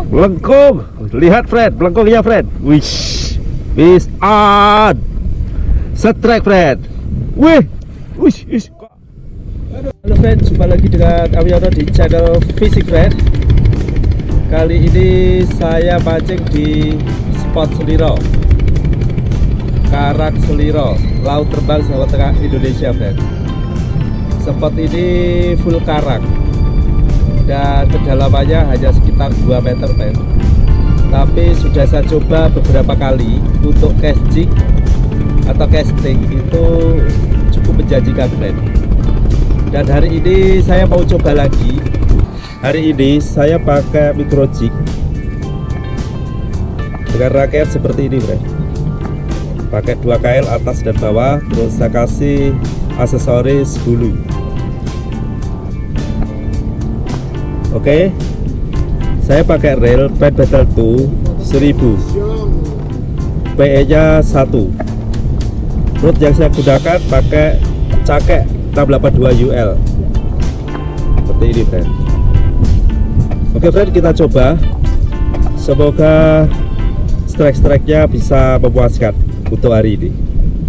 Melengkung. Lihat Fred, melengkungnya Fred. Wish. Fish on. Strike Fred. Wih. Wish. Halo Fred, jumpa lagi dengan Awiono di channel Fishing Fred. Kali ini saya mancing di spot Seliro, Karang Seliro, Laut Terbang Jawa Tengah Indonesia Fred. Spot ini full karang dan kedalamannya hanya sekitar 2 meter Fred. Tapi sudah saya coba beberapa kali untuk casting atau casting itu cukup menjanjikan Fred. Dan hari ini saya mau coba lagi. Hari ini saya pakai micro jig dengan raket seperti ini Fred. Pakai 2 kail atas dan bawah, terus saya kasih aksesoris bulu. Oke, saya pakai reel Pet Battle 2 1000, PE nya 1. Rod yang saya gunakan pakai cakek 682 UL seperti ini friend. Oke friend, kita coba, semoga strike-nya bisa memuaskan untuk hari ini.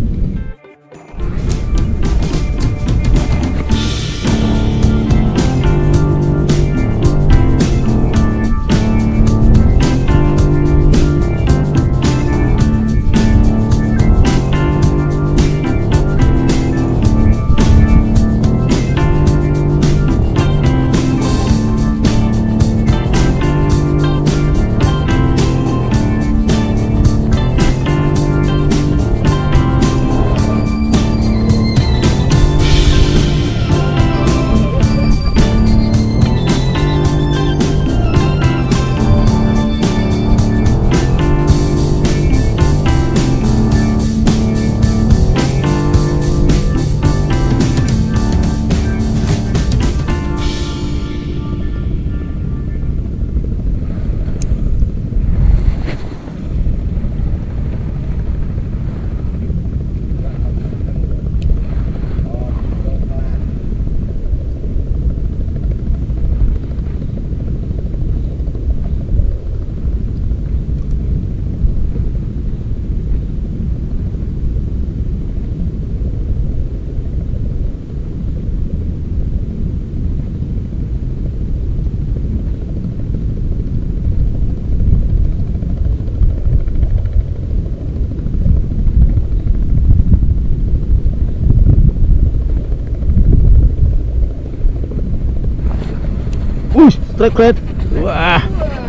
Strike Fred. Wah.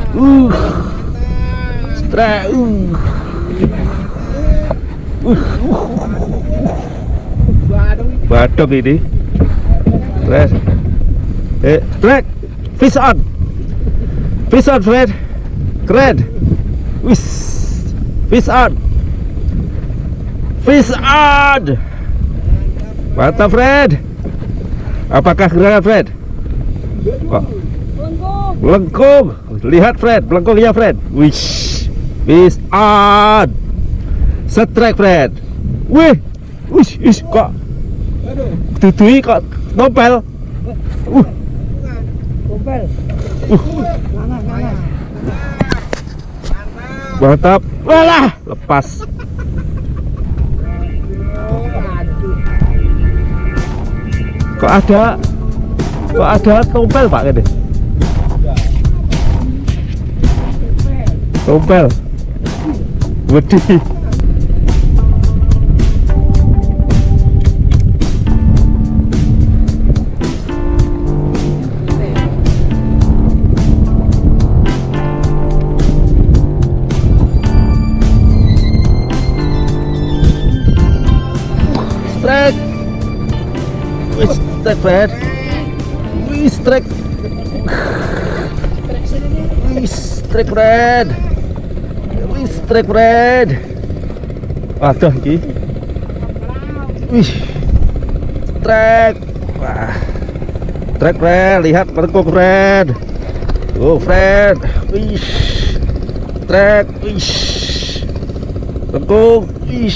Strike. Badok ini. Fred. Strike. Fish on. Fish on Fred. Keren. Wis. Fish on. Fish on. Mantap Fred. Apakah gerangan Fred? Kok melengkung. Lihat Fred, melengkungnya Fred. Wish. Fish on. Strike Fred. Wih. Wish. Kok dudui kok nopel. Nopel. Mantap. Walah, lepas. Kok ada tompel Pak ini? Tompel. Wedi. Strike. Wih, strike Fred. Wih, strike. Wih, strike Fred. Strike Fred. Waduh iki. Wih. Strike. Wah. Strike Fred, lihat melengkung Fred. Oh Fred. Wih. Strike. Wih. Melengkung. Wih.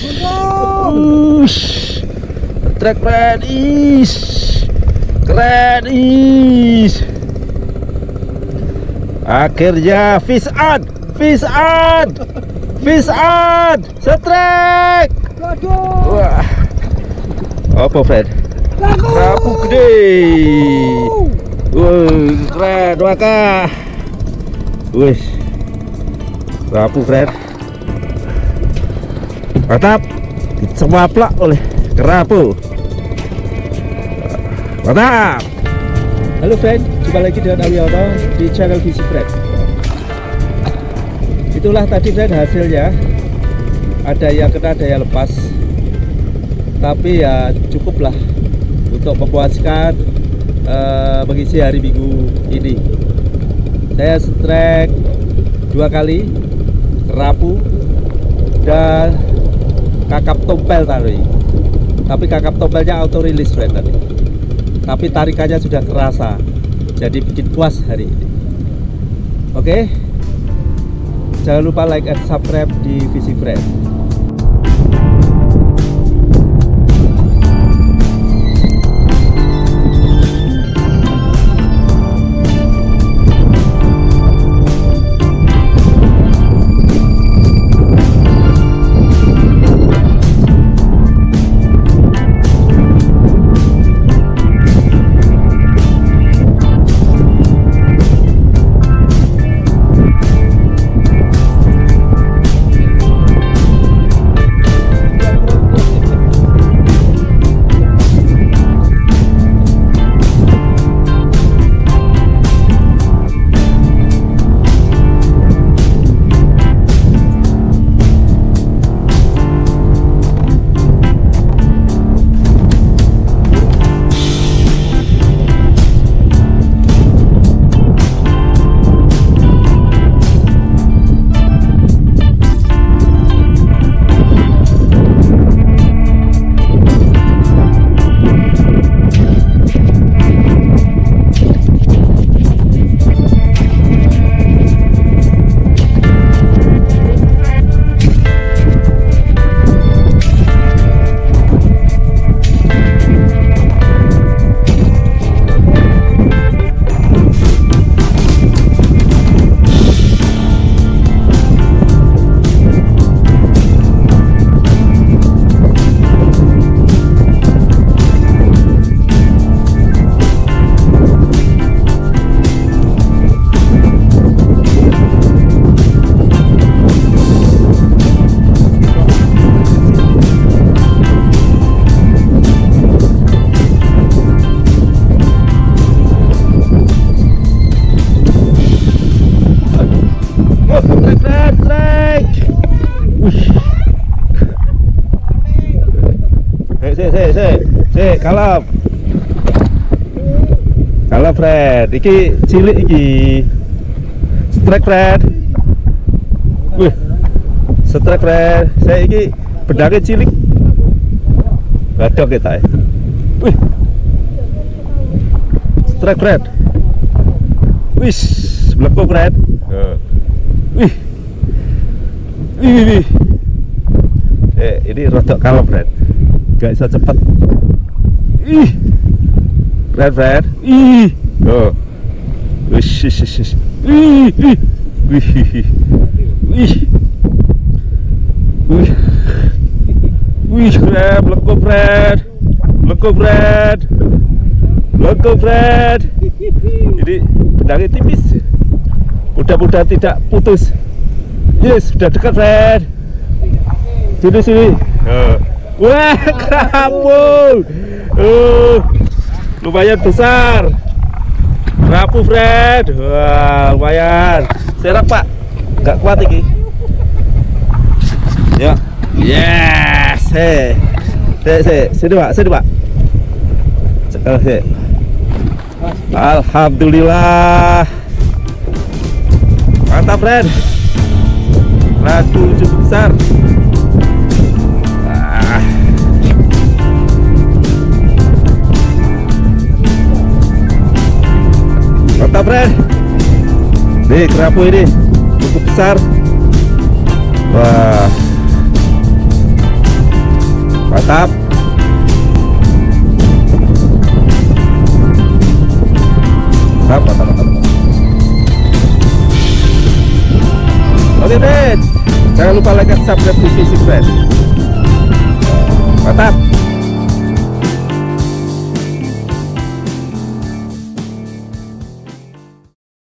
Strike Fred. Keren. Akhirnya fish on, fish on, fish on, strike. Wah, apa Fred? Kerapu gede. Keren maka. Wih, kerapu Fred. Mantap, dicewaplak oleh kerapu. Mantap. Halo friend, jumpa lagi dengan Awiono di channel Visi Fred. Itulah tadi friend hasilnya. Ada yang kena, ada yang lepas. Tapi ya cukuplah untuk memuaskan mengisi hari Minggu ini. Saya strike 2 kali kerapu dan kakap tompel tadi. Tapi kakap tompelnya auto release friend tadi. Tapi tarikannya sudah kerasa, jadi bikin puas hari ini. Oke, jangan lupa like and subscribe di Visi Fred. Kalap Fred, iki cilik iki. Strike Fred. Wih, strike Fred. Saya iki bedake cilik. Badok kita. Wih, strike Fred. Wih, melepuh Fred. Wih, wih. Ini rodok kalap Fred. Gak bisa cepat. Ih, Fred. Ih, oh, wish, ih, wih, Fred, lekuk Fred. Ini benangnya tipis. Mudah-mudahan tidak putus. Yes, sudah dekat Fred. Sini. Wah, kerapu. Lumayan besar. Kerapu Fred. Wah, lumayan. Serak Pak. Gak kuat ini. Ya. Yes. Sini Pak. Alhamdulillah. Mantap Fred. Kerapu cukup besar. Mantap Fred. Nih kerapu ini cukup besar. Wah, mantap. Mantap. Oke friend, jangan lupa like dan subscribe TV si friend. Mantap.